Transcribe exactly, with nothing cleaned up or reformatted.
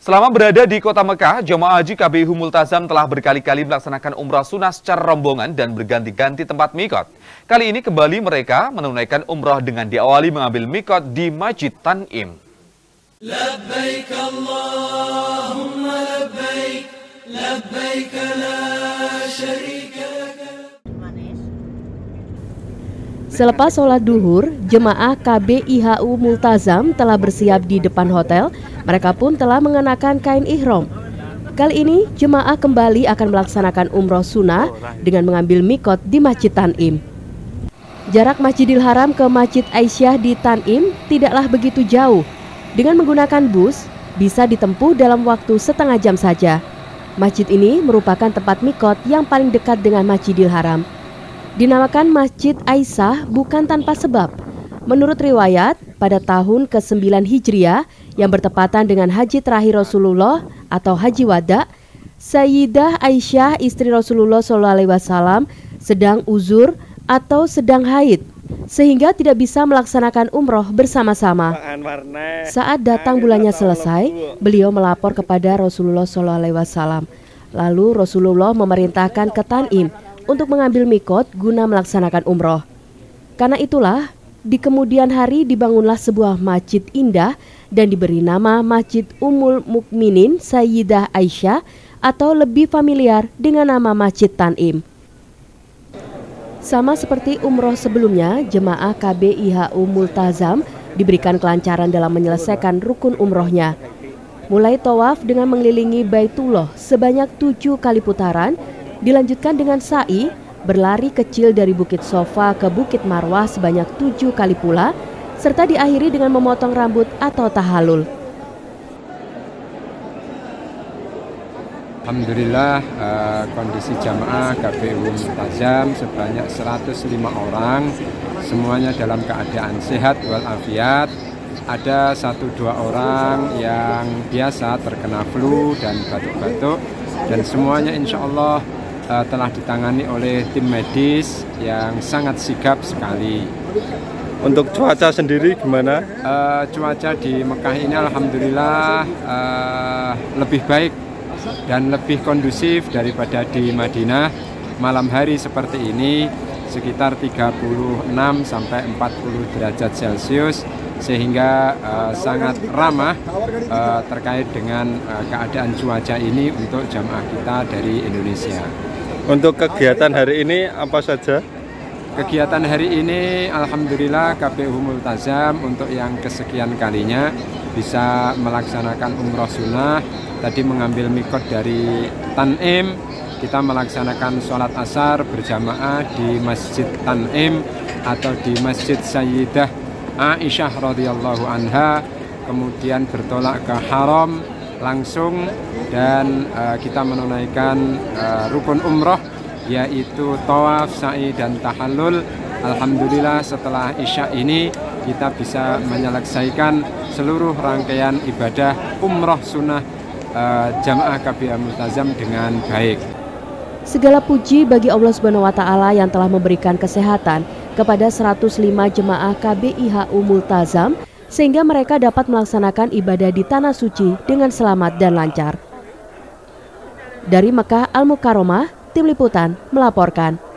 Selama berada di kota Mekah, jemaah haji K B I Multazam telah berkali-kali melaksanakan umrah sunnah secara rombongan dan berganti-ganti tempat mikot. Kali ini kembali mereka menunaikan umrah dengan diawali mengambil mikot di Masjid Tan'im. Labbaik Allahumma labbaik, labbaik la syarika lak. Selepas sholat duhur, jemaah K B I H U Multazam telah bersiap di depan hotel. Mereka pun telah mengenakan kain ihram. Kali ini, jemaah kembali akan melaksanakan umroh sunnah dengan mengambil mikot di Masjid Tan'im. Jarak Masjidil Haram ke Masjid Aisyah di Tan'im tidaklah begitu jauh. Dengan menggunakan bus, bisa ditempuh dalam waktu setengah jam saja. Masjid ini merupakan tempat mikot yang paling dekat dengan Masjidil Haram. Dinamakan Masjid Aisyah bukan tanpa sebab. Menurut riwayat, pada tahun kesembilan Hijriah yang bertepatan dengan haji terakhir Rasulullah atau Haji Wada, Sayyidah Aisyah istri Rasulullah shallallahu alaihi wasallam sedang uzur atau sedang haid, sehingga tidak bisa melaksanakan umroh bersama-sama. Saat datang bulannya selesai, beliau melapor kepada Rasulullah shallallahu alaihi wasallam. Lalu Rasulullah memerintahkan ke Tan'im untuk mengambil mikot guna melaksanakan umroh. Karena itulah, di kemudian hari dibangunlah sebuah masjid indah dan diberi nama Masjid Ummul Mukminin Sayyidah Aisyah atau lebih familiar dengan nama Masjid Tan'im. Sama seperti umroh sebelumnya, jemaah K B I H U Multazam diberikan kelancaran dalam menyelesaikan rukun umrohnya. Mulai tawaf dengan mengelilingi Baitullah sebanyak tujuh kali putaran, dilanjutkan dengan sa'i, berlari kecil dari Bukit Sofa ke Bukit Marwah sebanyak tujuh kali pula, serta diakhiri dengan memotong rambut atau tahallul. Alhamdulillah, uh, kondisi jamaah K B I Multazam sebanyak seratus lima orang, semuanya dalam keadaan sehat walafiat. Ada satu dua orang yang biasa terkena flu dan batuk-batuk, dan semuanya insya Allah Uh, telah ditangani oleh tim medis yang sangat sigap sekali. Untuk cuaca sendiri gimana? Uh, cuaca di Mekah ini alhamdulillah uh, lebih baik dan lebih kondusif daripada di Madinah. Malam hari seperti ini sekitar tiga puluh enam sampai empat puluh derajat Celcius, sehingga uh, sangat ramah uh, terkait dengan uh, keadaan cuaca ini untuk jamaah kita dari Indonesia. Untuk kegiatan hari ini apa saja? Kegiatan hari ini alhamdulillah K B I Multazam untuk yang kesekian kalinya bisa melaksanakan umroh sunnah. Tadi mengambil mikot dari Tan'im, kita melaksanakan sholat asar berjamaah di Masjid Tan'im atau di Masjid Sayyidah Aisyah radhiyallahu anha, kemudian bertolak ke Haram langsung, dan uh, kita menunaikan uh, rukun umroh yaitu tawaf, sa'i dan tahallul. Alhamdulillah setelah Isya ini kita bisa menyelesaikan seluruh rangkaian ibadah umroh sunnah uh, jamaah K B I Multazam dengan baik. Segala puji bagi Allah Subhanahu wa taala yang telah memberikan kesehatan kepada seratus lima jemaah K B I H U Multazam sehingga mereka dapat melaksanakan ibadah di Tanah Suci dengan selamat dan lancar. Dari Mekah Al Mukarramah, Tim Liputan melaporkan.